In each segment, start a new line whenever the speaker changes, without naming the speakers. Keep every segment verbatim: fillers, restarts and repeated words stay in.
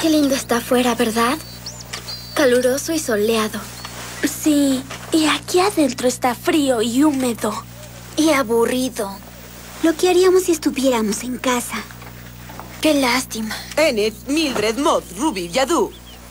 Qué lindo está afuera, ¿verdad? Caluroso y soleado.
Sí, y aquí adentro está frío y húmedo.
Y aburrido.
Lo que haríamos si estuviéramos en casa.
Qué lástima.
Enid, Mildred, Moth, Ruby, Yadu.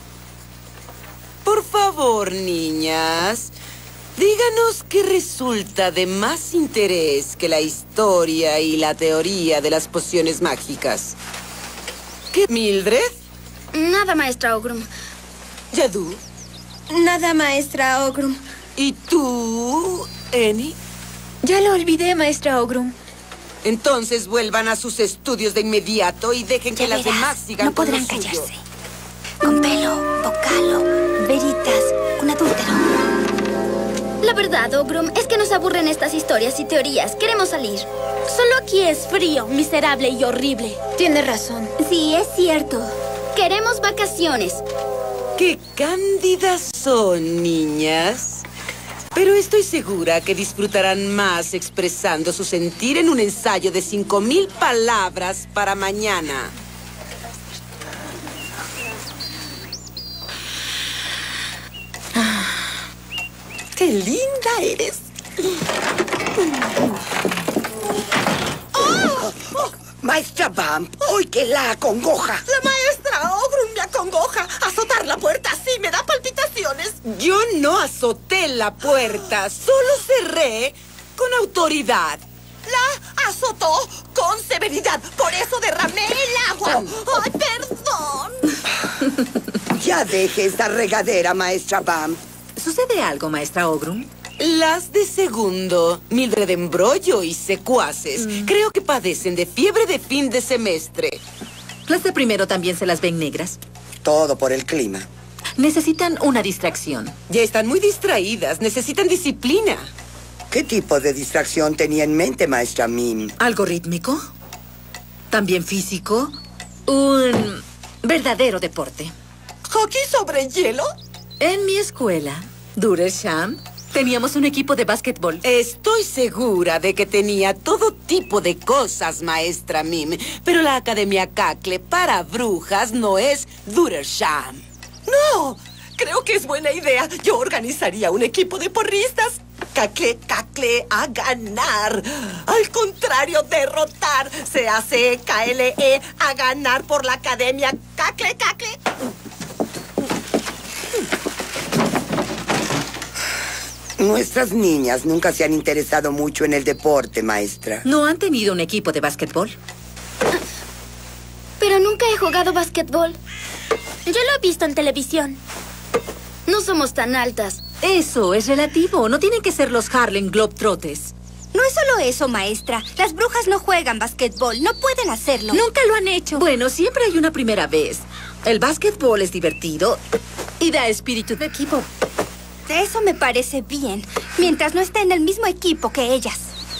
Por favor, niñas, díganos qué resulta de más interés que la historia y la teoría de las pociones mágicas. ¿Qué, Mildred?
Nada, maestra Ogrum.
Yadu.
Nada, maestra Ogrum.
¿Y tú, Enid?
Ya lo olvidé, maestra Ogrum.
Entonces vuelvan a sus estudios de inmediato y dejen que
Ya
las
verás,
demás sigan
no
con
podrán
lo suyo.
callarse. Con pelo, vocalo, veritas, un adúltero.
La verdad, Ogrum, es que nos aburren estas historias y teorías. Queremos salir.
Solo aquí es frío, miserable y horrible.
Tiene razón.
Sí, es cierto.
Queremos vacaciones.
¡Qué cándidas son, niñas! Pero estoy segura que disfrutarán más expresando su sentir en un ensayo de cinco mil palabras para mañana.
¡Qué linda eres! ¡Oh! Oh, Maestra Bump, hoy que la acongoja.
La maestra Ogrum me acongoja. Azotar la puerta así me da palpitaciones.
Yo no azoté la puerta, solo cerré con autoridad.
La azotó con severidad. Por eso derramé el agua. ¡Ay, perdón!
Ya deje esa regadera, Maestra Bump.
¿Sucede algo, maestra Ogrum?
Las de segundo, Mildred Embrollo y secuaces, mm. creo que padecen de fiebre de fin de semestre.
¿Las de primero también se las ven negras?
Todo por el clima.
Necesitan una distracción.
Ya están muy distraídas, necesitan disciplina.
¿Qué tipo de distracción tenía en mente, Maestra Mim?
¿Algo rítmico? ¿También físico? Un verdadero deporte.
¿Hockey sobre hielo?
En mi escuela, Duresham, teníamos un equipo de básquetbol.
Estoy segura de que tenía todo tipo de cosas, maestra Mim. Pero la Academia Cacle para brujas no es Duresham.
¡No! Creo que es buena idea. Yo organizaría un equipo de porristas. Cacle, cacle, a ganar. Al contrario, derrotar. Se hace K L E, a ganar por la Academia Cacle, cacle.
Nuestras niñas nunca se han interesado mucho en el deporte, maestra.
¿No han tenido un equipo de básquetbol?
Pero nunca he jugado básquetbol.
Yo lo he visto en televisión.
No somos tan altas.
Eso es relativo. No tienen que ser los Harlem Globetrotters.
No es solo eso, maestra. Las brujas no juegan básquetbol. No pueden hacerlo.
Nunca lo han hecho. Bueno, siempre hay una primera vez. El básquetbol es divertido y da espíritu de equipo.
Eso me parece bien, mientras no esté en el mismo equipo que ellas.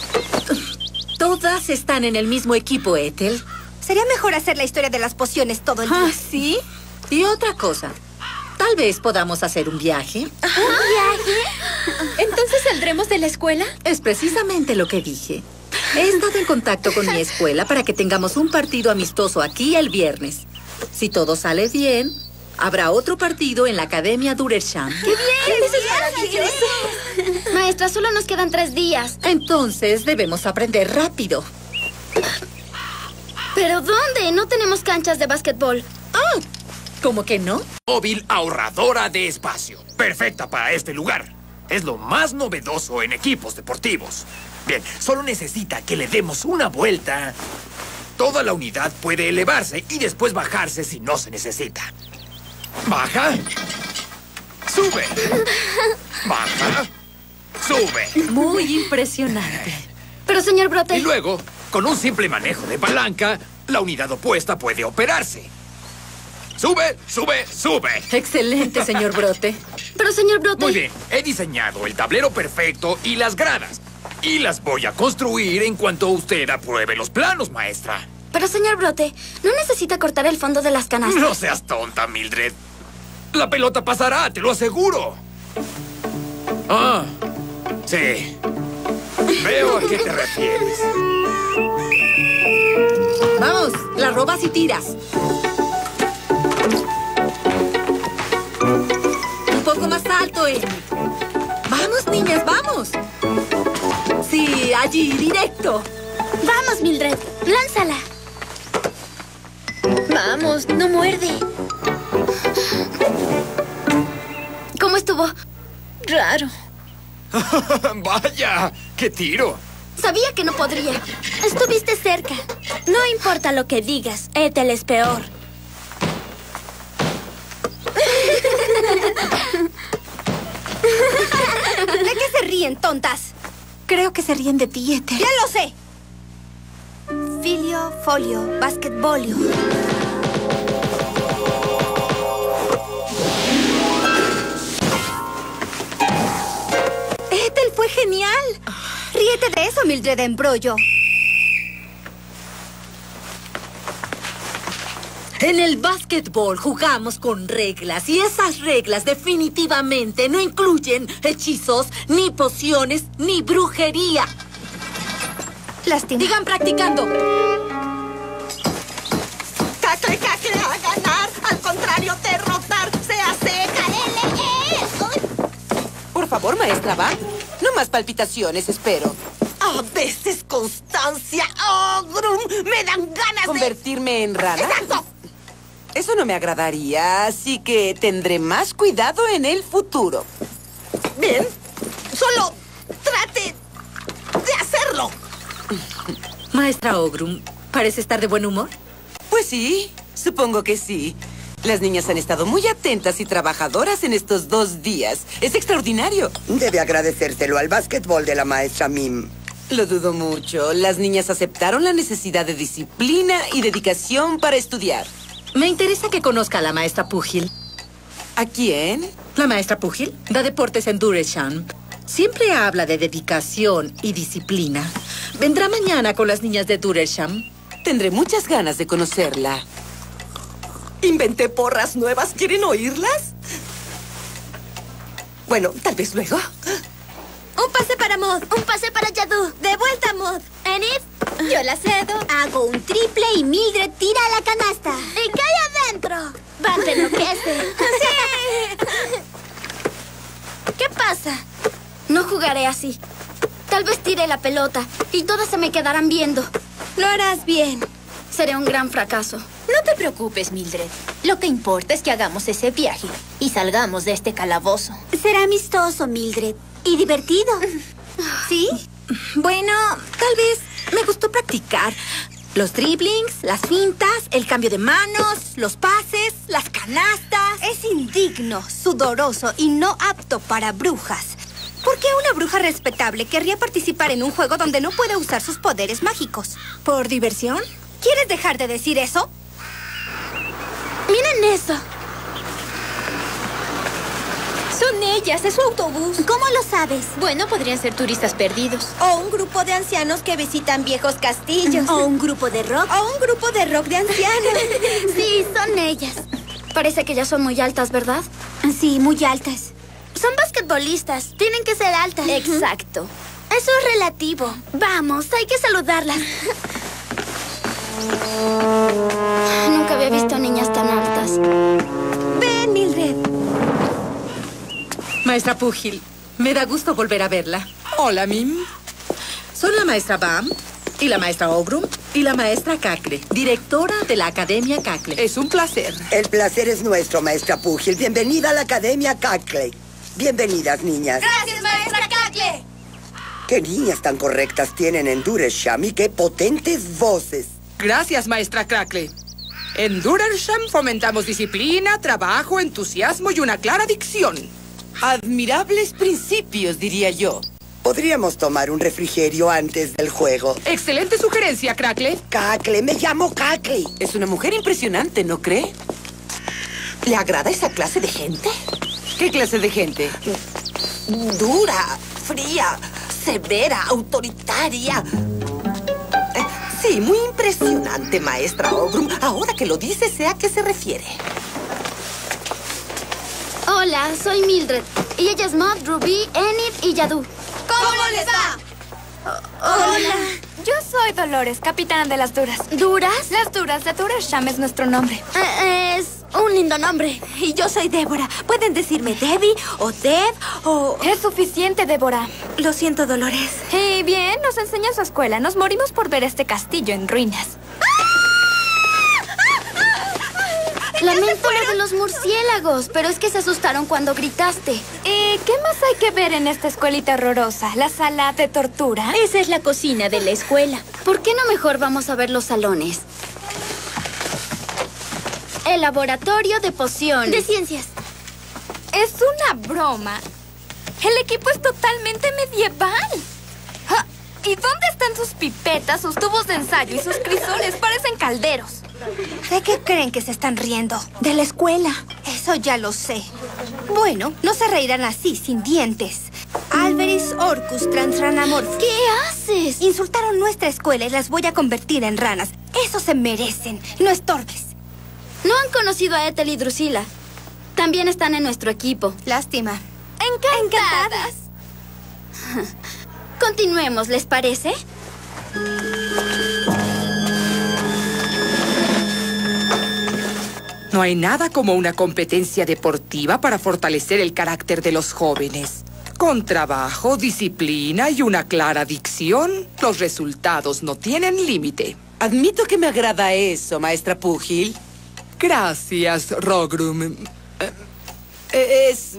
Todas están en el mismo equipo, Ethel.
Sería mejor hacer la historia de las pociones todo el día.
¿Ah, sí? Y otra cosa. Tal vez podamos hacer un viaje.
¿Un viaje?
¿Entonces saldremos de la escuela?
Es precisamente lo que dije. He estado en contacto con mi escuela para que tengamos un partido amistoso aquí el viernes. Si todo sale bien, habrá otro partido en la Academia Duresham.
¡Qué bien! ¡Qué maravilloso! Maestra, solo nos quedan tres días.
Entonces debemos aprender rápido.
¿Pero dónde? No tenemos canchas de básquetbol.
Ah, ¿cómo que no?
Móvil ahorradora de espacio. Perfecta para este lugar. Es lo más novedoso en equipos deportivos. Bien, solo necesita que le demos una vuelta. Toda la unidad puede elevarse y después bajarse si no se necesita. Baja. Sube. Baja. Sube.
Muy impresionante.
Pero, señor Brote...
Y luego, con un simple manejo de palanca, la unidad opuesta puede operarse. Sube, sube, sube.
Excelente, señor Brote.
Pero, señor Brote...
Muy bien, he diseñado el tablero perfecto y las gradas. Y las voy a construir en cuanto usted apruebe los planos, maestra.
Pero, señor Brote, ¿no necesita cortar el fondo de las canastas?
No seas tonta, Mildred. La pelota pasará, te lo aseguro. Ah, sí. Veo a qué te refieres.
Vamos, la robas y tiras. allí, directo.
Vamos, Mildred. Lánzala.
Vamos, no muerde.
¿Cómo estuvo?
Raro.
¡Vaya! ¡Qué tiro!
Sabía que no podría. Estuviste cerca.
No importa lo que digas, Ethel es peor.
¿De qué se ríen, tontas?
Creo que se ríen de ti, Ethel.
¡Ya lo sé! Filio, folio, basquetbolio. ¡Ethel fue genial! Ríete de eso, Mildred Embrollo.
En el básquetbol jugamos con reglas y esas reglas definitivamente no incluyen hechizos, ni pociones, ni brujería.
Lástima.
Digan practicando.
Cacle, cacle, a ganar. Al contrario, derrotar. Se hace K L E.
Por favor, maestra Bam. No más palpitaciones, espero.
A veces, Constancia Ogrum, me dan ganas
¿Convertirme en rana?
de... ¡Exacto!
Eso no me agradaría, así que tendré más cuidado en el futuro.
Bien, solo trate de hacerlo.
Maestra Ogrum, ¿parece estar de buen humor?
Pues sí, supongo que sí. Las niñas han estado muy atentas y trabajadoras en estos dos días. Es extraordinario.
Debe agradecérselo al básquetbol de la maestra Mim.
Lo dudo mucho. Las niñas aceptaron la necesidad de disciplina y dedicación para estudiar.
Me interesa que conozca a la maestra Pugil.
¿A quién?
La maestra Pugil da deportes en Duresham. Siempre habla de dedicación y disciplina. ¿Vendrá mañana con las niñas de Duresham?
Tendré muchas ganas de conocerla.
Inventé porras nuevas. ¿Quieren oírlas? Bueno, tal vez luego.
Un pase para Maud.
Un pase para Yadu.
De vuelta, Maud.
Enid.
Yo la cedo.
Hago un triple y Mildred tira a la canasta.
Y cae adentro.
Va, te enloquece.
¡Sí!
¿Qué pasa? No jugaré así. Tal vez tire la pelota y todas se me quedarán viendo.
Lo harás bien.
Seré un gran fracaso.
No te preocupes, Mildred. Lo que importa es que hagamos ese viaje y salgamos de este calabozo.
Será amistoso, Mildred. Y divertido.
¿Sí? Bueno, tal vez me gustó practicar. Los dribblings, las fintas, el cambio de manos, los pases, las canastas. Es indigno, sudoroso y no apto para brujas. ¿Por qué una bruja respetable querría participar en un juego donde no puede usar sus poderes mágicos? ¿Por diversión? ¿Quieres dejar de decir eso?
Miren eso.
Son ellas, es su autobús.
¿Cómo lo sabes?
Bueno, podrían ser turistas perdidos.
O un grupo de ancianos que visitan viejos castillos.
O un grupo de rock.
O un grupo de rock de ancianos.
Sí, son ellas. Parece que ya son muy altas, ¿verdad?
Sí, muy altas.
Son basquetbolistas. Tienen que ser altas.
Exacto.
Eso es relativo. Vamos, hay que saludarlas. Nunca había visto niñas tan altas.
Ven, Mildred.
Maestra Pugil, me da gusto volver a verla.
Hola, Mim.
Son la maestra Bam y la maestra Ogrum y la maestra Cacle, directora de la Academia Cacle.
Es un placer.
El placer es nuestro, maestra Pugil. Bienvenida a la Academia Cacle. Bienvenidas, niñas.
¡Gracias, maestra Cacle!
Qué niñas tan correctas tienen en Duresham y qué potentes voces.
Gracias, maestra Crackle. En Duresham fomentamos disciplina, trabajo, entusiasmo y una clara dicción.
Admirables principios, diría yo.
Podríamos tomar un refrigerio antes del juego.
Excelente sugerencia, Crackle.
Cacle, me llamo Cacle.
Es una mujer impresionante, ¿no cree?
¿Le agrada esa clase de gente?
¿Qué clase de gente?
Dura, fría, severa, autoritaria. Eh, Sí, muy impresionante, maestra Ogrum. Ahora que lo dice, sé a qué se refiere.
Hola, soy Mildred. Y ella es Maud, Ruby, Enid y Yadu.
¿Cómo les va?
Hola.
Yo soy Dolores, capitana de las Duras.
¿Duras?
Las Duras de Duresham es nuestro nombre.
Eh, es un un lindo nombre.
Y yo soy Débora. Pueden decirme Debbie o Deb o...
Es suficiente, Débora.
Lo siento, Dolores.
Y bien, nos enseña su escuela. Nos morimos por ver este castillo en ruinas.
Lamento lo de los murciélagos, pero es que se asustaron cuando gritaste.
¿Y qué más hay que ver en esta escuelita horrorosa? ¿La sala de tortura?
Esa es la cocina de la escuela.
¿Por qué no mejor vamos a ver los salones? El laboratorio de pociones.
De ciencias. Es una broma. El equipo es totalmente medieval. Ah, ¿y dónde están sus pipetas, sus tubos de ensayo y sus crisoles? Parecen calderos.
¿De qué creen que se están riendo? De la escuela. Eso ya lo sé. Bueno, no se reirán así, sin dientes. Alberis Orcus Transranamorphus.
¿Qué haces?
Insultaron nuestra escuela y las voy a convertir en ranas. Eso se merecen. No estorbes.
No han conocido a Ethel y Drusilla. También están en nuestro equipo.
Lástima.
Encantadas.
Continuemos, ¿les parece?
No hay nada como una competencia deportiva para fortalecer el carácter de los jóvenes. Con trabajo, disciplina y una clara dicción, los resultados no tienen límite.
Admito que me agrada eso, maestra Púgil.
Gracias, Rogrum.
Es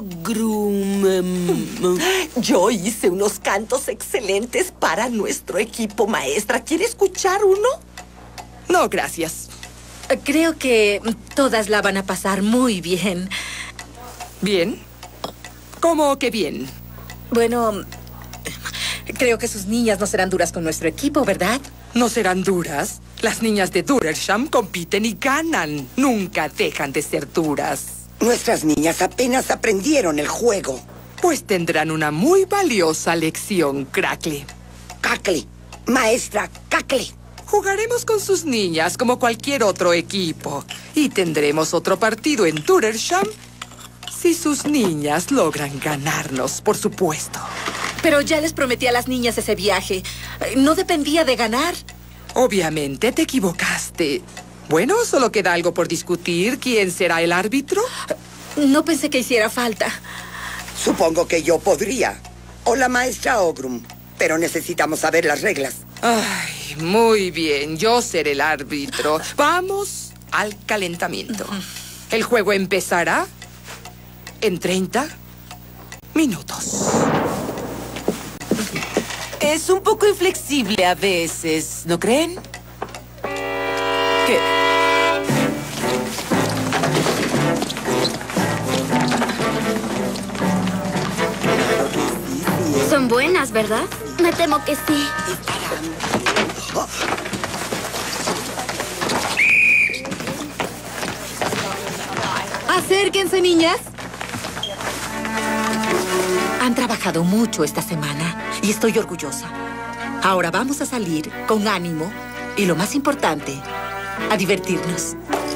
Ogrum.
Yo hice unos cantos excelentes para nuestro equipo, maestra. ¿Quiere escuchar uno?
No, gracias.
Creo que todas la van a pasar muy bien.
¿Bien? ¿Cómo que bien?
Bueno, creo que sus niñas no serán duras con nuestro equipo, ¿verdad?
¿No serán duras? Las niñas de Durersham compiten y ganan. Nunca dejan de ser duras.
Nuestras niñas apenas aprendieron el juego.
Pues tendrán una muy valiosa lección, Crackle.
Cackle. Maestra Cackle.
Jugaremos con sus niñas como cualquier otro equipo. Y tendremos otro partido en Durersham si sus niñas logran ganarnos, por supuesto.
Pero ya les prometí a las niñas ese viaje. No dependía de ganar.
Obviamente te equivocaste. Bueno, solo queda algo por discutir. ¿Quién será el árbitro?
No pensé que hiciera falta.
Supongo que yo podría. O la maestra Ogrum. Pero necesitamos saber las reglas.
Ay, muy bien. Yo seré el árbitro. Vamos al calentamiento. El juego empezará en treinta minutos.
Es un poco inflexible a veces, ¿no creen? ¿Qué?
Son buenas, ¿verdad? Me temo que sí.
Acérquense, niñas. Han trabajado mucho esta semana y estoy orgullosa. Ahora vamos a salir con ánimo y, lo más importante, a divertirnos.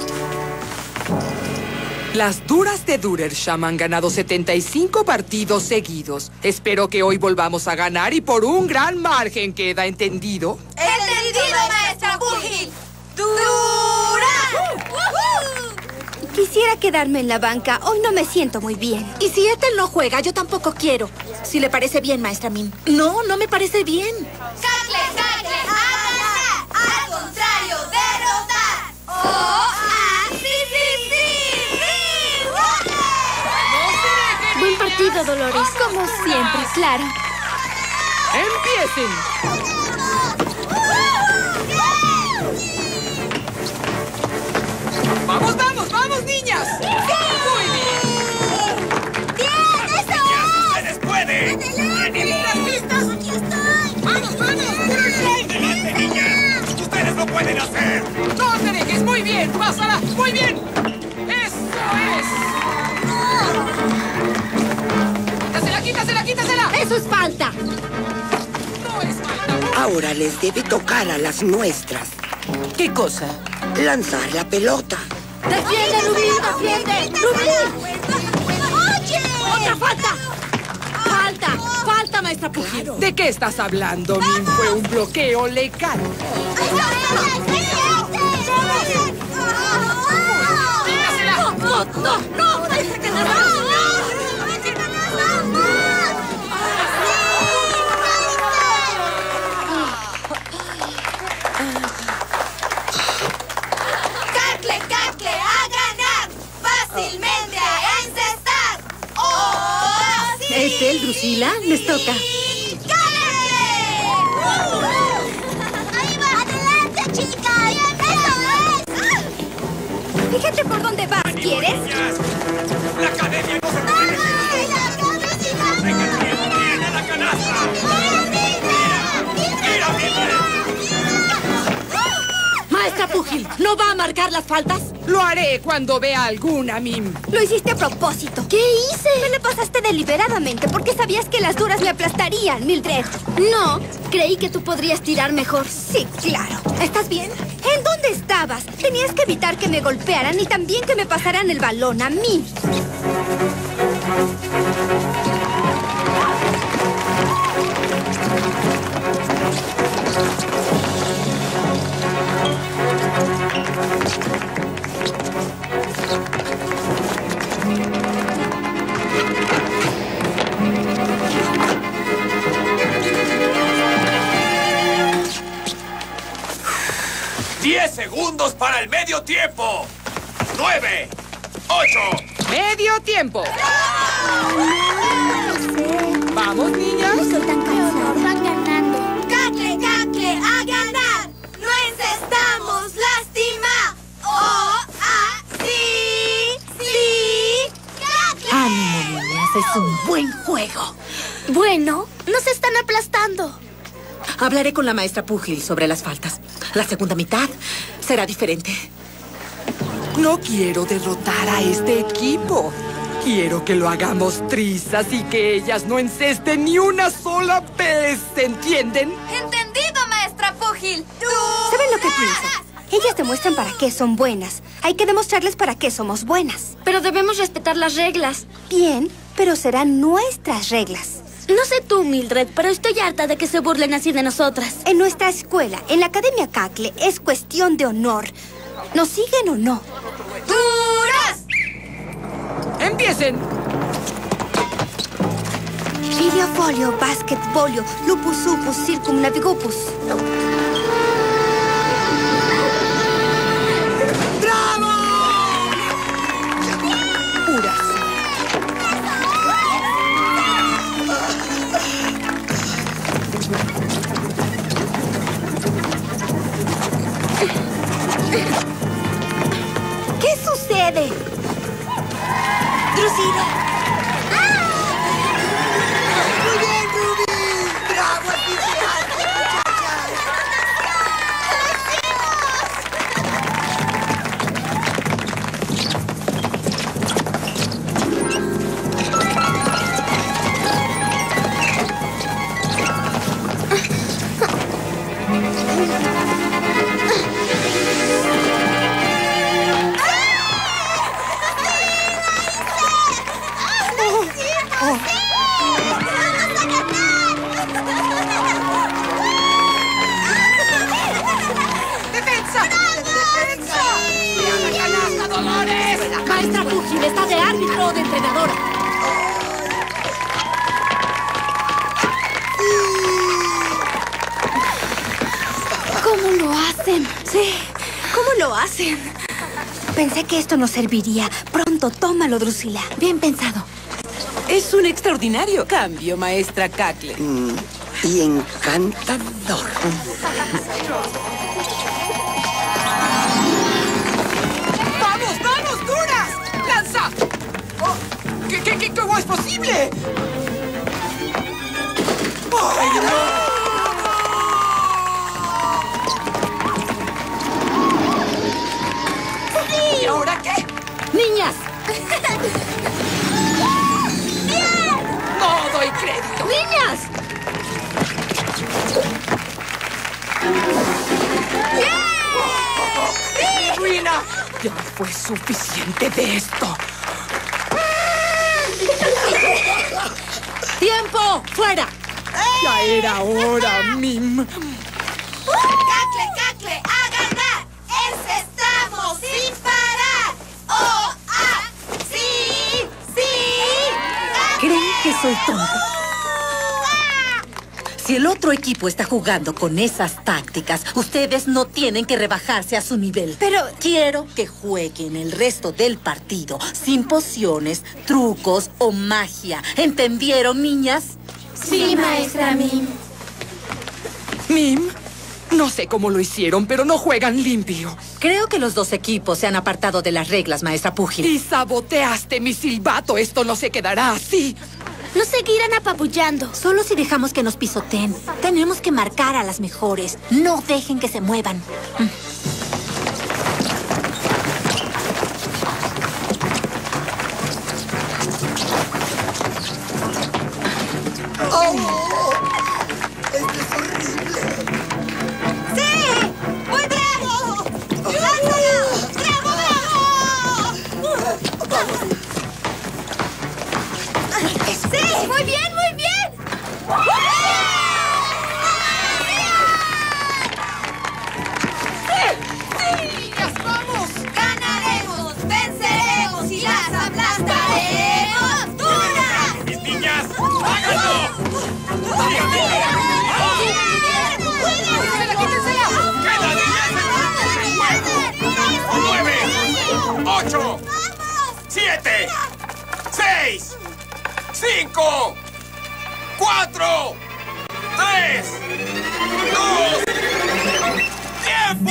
Las duras de Durersham han ganado setenta y cinco partidos seguidos. Espero que hoy volvamos a ganar y por un gran margen. ¿Queda entendido?
¡Entendido, maestra Púgil! ¡Dura! Quisiera quedarme en la banca. Hoy no me siento muy bien.
Y si Ethel no juega, yo tampoco quiero. Si le parece bien, maestra Min. No, no me parece bien.
¡Cacle, cacle! ¡A ganar! ¡Al contrario, derrotar! ¡Oh, ah, sí, sí, sí! ¡Sí!
Buen partido, Dolores.
Como siempre, claro.
¡Empiecen! ¡Vamos, vamos, vamos, niñas!
¡Sí!
¡Muy bien!
¡Bien, eso es!
¡Ustedes pueden!
¡Listos! ¡Aquí estoy! ¡Vamos, vamos!
¡Adelante, niñas! ¡Ustedes lo pueden hacer!
¡No te dejes! ¡Muy bien! ¡Pásala! ¡Muy bien! ¡Eso es! ¡Quítasela, quítasela, quítasela!
¡Eso es falta!
¡No es falta!
Ahora les debe tocar a las nuestras.
¿Qué cosa?
Lanzar la pelota.
¡Defiende, Rubí! ¡Defiende! ¡Rubí!
¡Oye!
¡Otra falta! ¡Falta! ¡Falta, maestra Púgil!
¿De qué estás hablando, Min? Fue un bloqueo legal. ¡Quítasela!
pastel, Drusila? Les toca.
¡Ahí va! ¡Adelante, chicas! ¡Eso es! Fíjate por dónde vas, ¿quieres?
¡La academia no se puede! ¡Venga el tiempo! ¡Miren a la canasta! ¡Mira, mira!
Maestra Púgil, ¿no va a marcar las faltas?
Lo haré cuando vea alguna, Mim.
Lo hiciste a propósito. ¿Qué hice? Me le pasaste deliberadamente porque sabías que las duras me aplastarían, Mildred. No, creí que tú podrías tirar mejor. Sí, claro. ¿Estás bien? ¿En dónde estabas? Tenías que evitar que me golpearan y también que me pasaran el balón a mí.
¡Diez segundos para el medio tiempo! ¡Nueve! ¡Ocho!
¡Medio tiempo! ¡Vamos, niñas!
Estoy tan cansada.
Van ganando.
¡Cacle, cacle, a ganar! ¡No encestamos! ¡Lástima! ¡Oh, ah, sí! ¡Sí! ¡Cacle!
Ánimo, niñas, es un buen juego.
Bueno, nos están aplastando.
Hablaré con la maestra Púgil sobre las faltas. La segunda mitad será diferente.
No quiero derrotar a este equipo. Quiero que lo hagamos trizas y que ellas no encesten ni una sola vez, ¿entienden?
¡Entendido, maestra Púgil!
¿Saben lo que pienso? Ellas demuestran para qué son buenas. Hay que demostrarles para qué somos buenas. Pero debemos respetar las reglas. Bien, pero serán nuestras reglas. No sé tú, Mildred, pero estoy harta de que se burlen así de nosotras. En nuestra escuela, en la Academia Cacle, es cuestión de honor. ¿Nos siguen o no?
¡Duras!
¡Empiecen!
Videofolio, basketbolio, lupus upus, circum navigopus.
Puras.
¿Qué sucede? Drusila.
¡Muy bien, Ruby! ¡Bravo, así se hace, muchachas!
Maestra Púgil está de árbitro o de entrenadora.
¿Cómo lo hacen? Sí, ¿cómo lo hacen? Pensé que esto nos serviría. Pronto, tómalo, Drusila. Bien pensado.
Es un extraordinario cambio, maestra Cacle.
Mm, y encantador.
¡Vamos, vamos, duras! ¡Lanza! Oh, ¿qué, qué, qué, ¿Cómo es posible? ¡Ay, no! ¿Y ahora qué?
¡Niñas!
¡No doy crédito!
¡Niñas!
¡Ruina! Ya fue suficiente de esto.
¡Tiempo! ¡Fuera!
Ya era hora, Mim.
¡Cacle, cacle, a ganar! ¡Encestamos sin parar! ¡Oh, ah, sí, sí!
¿Creen que soy tonta? Si el otro equipo está jugando con esas tácticas, ustedes no tienen que rebajarse a su nivel. Pero quiero que jueguen el resto del partido sin pociones, trucos o magia. ¿Entendieron, niñas?
Sí, maestra Mim.
Mim, no sé cómo lo hicieron, pero no juegan limpio.
Creo que los dos equipos se han apartado de las reglas, maestra Púgil.
Y saboteaste mi silbato. Esto no se quedará así.
Nos seguirán apabullando.
Solo si dejamos que nos pisoteen. Tenemos que marcar a las mejores. No dejen que se muevan.
¡Oh! ¡Esto es horrible!
¡Sí! ¡Muy bravo! ¡Lánzalo! ¡Bravo, bravo!
¡Vamos!
¡Sí! ¡Muy bien, muy bien! ¡Sí! ¡Sí! ¡Vamos! ¡Ganaremos! ¡Venceremos! ¡Y las aplastaremos! ¡Duras!
¡Mis niñas! ¡Háganlo! ¡Queda diez minutos en juego! ¡Nueve! ¡Ocho! ¡Siete! ¡Seis! ¡Cinco! ¡Cuatro! ¡Tres! ¡Dos! ¡Tiempo!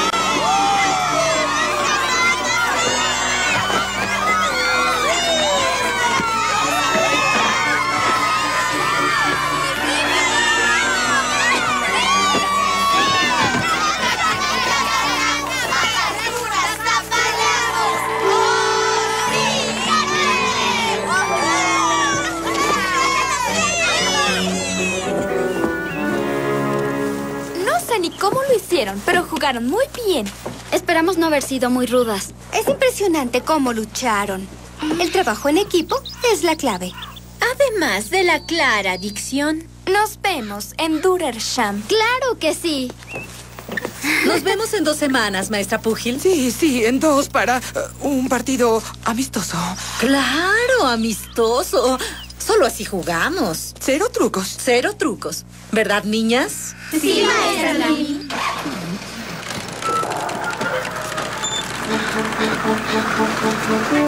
Ni cómo lo hicieron, pero jugaron muy bien.
Esperamos no haber sido muy rudas. Es impresionante cómo lucharon. El trabajo en equipo es la clave.
Además de la clara dicción.
Nos vemos en Durersham.
¡Claro que sí!
Nos vemos en dos semanas, maestra Púgil.
Sí, sí, en dos para uh, un partido amistoso.
¡Claro, amistoso! Solo así jugamos.
Cero trucos.
Cero trucos. ¿Verdad, niñas?
Sí, maestra Mim.
¡Oh!